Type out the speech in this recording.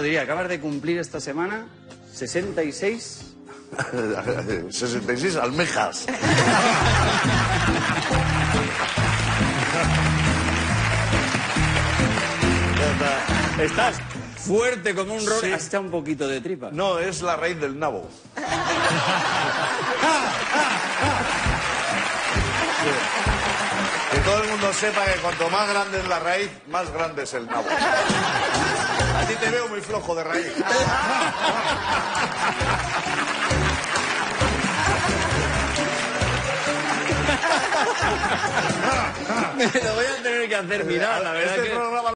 diría, acabas de cumplir esta semana 66... 66 almejas. Estás fuerte como un rock. Sí. Has echado un poquito de tripa. No, es la raíz del nabo. Que todo el mundo sepa que cuanto más grande es la raíz, más grande es el nabo. A ti te veo muy flojo de raíz. Me lo voy a tener que hacer mirar, la verdad Este que... programa